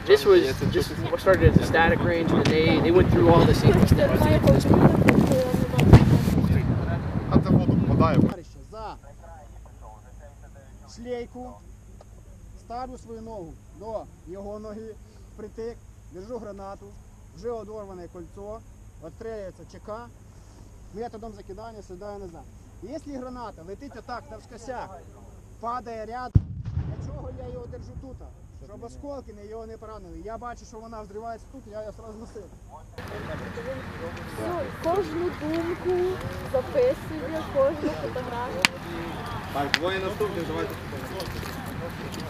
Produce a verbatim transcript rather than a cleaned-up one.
This was just started as a static range, and they they went through all the safety steps. За шлейку, ставлю свою ногу до його ноги, притик, держу гранату, вже одорване кольцо, відстрілюється ЧК, методом закидання сідаю назад. Якщо граната летить отак навскосяк, падає рядом, для чого я його держу тут? Щоб осколки його не поранили. Я бачу, що вона взривається тут, я її одразу носив. Кожну думку записує, кожну фотографію. Так, двоє наступних, давайте.